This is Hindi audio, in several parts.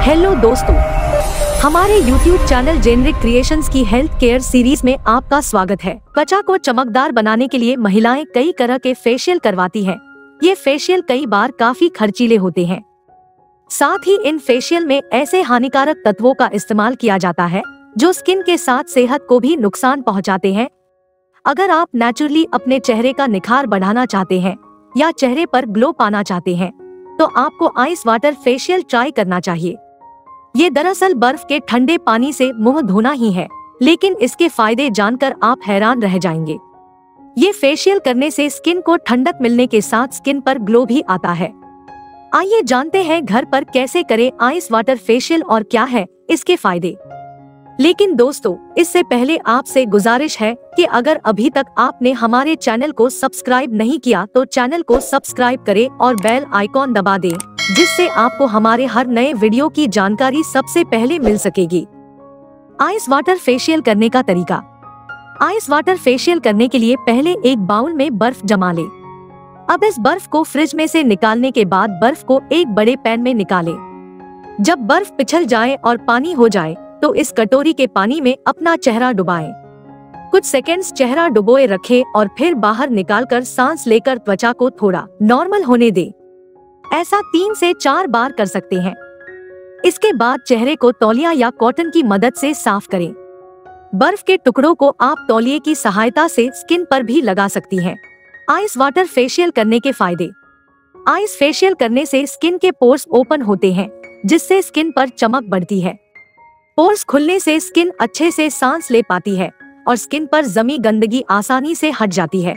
हेलो दोस्तों, हमारे YouTube चैनल जेनरिक क्रिएशंस की हेल्थ केयर सीरीज में आपका स्वागत है। त्वचा को चमकदार बनाने के लिए महिलाएं कई तरह के फेशियल करवाती हैं। ये फेशियल कई बार काफी खर्चीले होते हैं। साथ ही इन फेशियल में ऐसे हानिकारक तत्वों का इस्तेमाल किया जाता है जो स्किन के साथ सेहत को भी नुकसान पहुंचाते हैं। अगर आप नेचुरली अपने चेहरे का निखार बढ़ाना चाहते हैं या चेहरे पर ग्लो पाना चाहते हैं तो आपको आइस वाटर फेशियल ट्राई करना चाहिए। ये दरअसल बर्फ के ठंडे पानी से मुंह धोना ही है, लेकिन इसके फायदे जानकर आप हैरान रह जाएंगे। ये फेशियल करने से स्किन को ठंडक मिलने के साथ स्किन पर ग्लो भी आता है। आइए जानते हैं घर पर कैसे करें आइस वाटर फेशियल और क्या है इसके फायदे। लेकिन दोस्तों, इससे पहले आपसे गुजारिश है कि अगर अभी तक आपने हमारे चैनल को सब्सक्राइब नहीं किया तो चैनल को सब्सक्राइब करें और बेल आइकॉन दबा दें, जिससे आपको हमारे हर नए वीडियो की जानकारी सबसे पहले मिल सकेगी। आइस वाटर फेशियल करने का तरीका। आइस वाटर फेशियल करने के लिए पहले एक बाउल में बर्फ जमा लें। अब इस बर्फ को फ्रिज में से निकालने के बाद बर्फ को एक बड़े पैन में निकालें। जब बर्फ पिघल जाए और पानी हो जाए तो इस कटोरी के पानी में अपना चेहरा डुबाएं। कुछ सेकंड्स चेहरा डुबोए रखें और फिर बाहर निकालकर सांस लेकर त्वचा को थोड़ा नॉर्मल होने दें। ऐसा 3 से 4 बार कर सकते हैं। इसके बाद चेहरे को तौलिया या कॉटन की मदद से साफ करें। बर्फ के टुकड़ों को आप तौलिए की सहायता से स्किन पर भी लगा सकती हैं। आइस वाटर फेशियल करने के फायदे। आइस फेशियल करने से स्किन के पोर्स ओपन होते हैं, जिससे स्किन पर चमक बढ़ती है। पोर्स खुलने से स्किन अच्छे से सांस ले पाती है और स्किन पर जमी गंदगी आसानी से हट जाती है।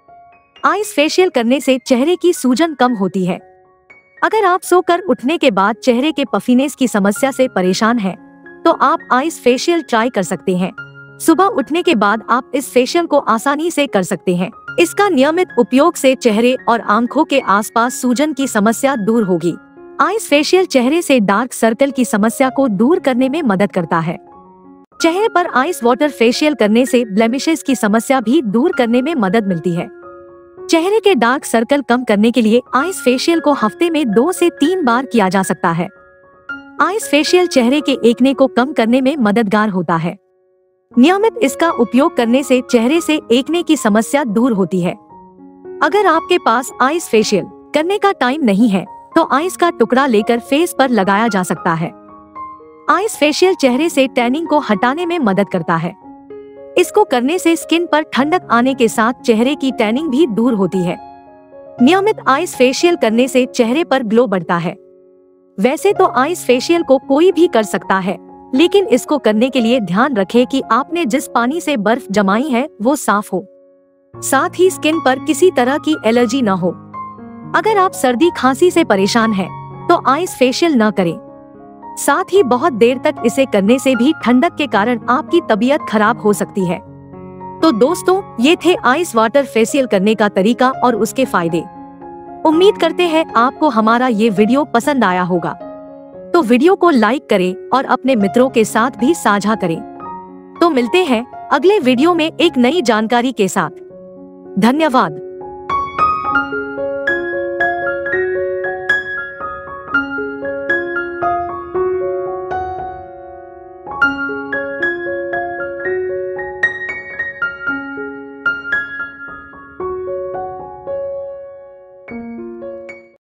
आइस फेशियल करने से चेहरे की सूजन कम होती है। अगर आप सोकर उठने के बाद चेहरे के पफीनेस की समस्या से परेशान हैं, तो आप आइस फेशियल ट्राई कर सकते हैं। सुबह उठने के बाद आप इस फेशियल को आसानी से कर सकते हैं। इसका नियमित उपयोग से चेहरे और आंखों के आसपास सूजन की समस्या दूर होगी। आइस फेशियल चेहरे से डार्क सर्कल की समस्या को दूर करने में मदद करता है। चेहरे पर आइस वाटर फेशियल करने से ब्लेमिशेस की समस्या भी दूर करने में मदद मिलती है। चेहरे के डार्क सर्कल कम करने के लिए आइस फेशियल को हफ्ते में 2 से 3 बार किया जा सकता है। आइस फेशियल चेहरे के एक्ने को कम करने में मददगार होता है। नियमित इसका उपयोग करने से चेहरे से एक्ने की समस्या दूर होती है। अगर आपके पास आइस फेशियल करने का टाइम नहीं है तो आइस का टुकड़ा लेकर फेस पर लगाया जा सकता है। आइस फेशियल चेहरे से टैनिंग को हटाने में मदद करता है। इसको करने से स्किन पर ठंडक आने के साथ चेहरे की टैनिंग भी दूर होती है। नियमित आइस फेशियल करने से चेहरे पर ग्लो बढ़ता है। वैसे तो आइस फेशियल को कोई भी कर सकता है, लेकिन इसको करने के लिए ध्यान रखें कि आपने जिस पानी से बर्फ जमाई है वो साफ हो। साथ ही स्किन पर किसी तरह की एलर्जी न हो। अगर आप सर्दी खांसी से परेशान हैं, तो आइस फेशियल न करें। साथ ही बहुत देर तक इसे करने से भी ठंडक के कारण आपकी तबीयत खराब हो सकती है। तो दोस्तों, ये थे आइस वाटर फेशियल करने का तरीका और उसके फायदे। उम्मीद करते हैं आपको हमारा ये वीडियो पसंद आया होगा। तो वीडियो को लाइक करें और अपने मित्रों के साथ भी साझा करें। तो मिलते हैं अगले वीडियो में एक नई जानकारी के साथ। धन्यवाद।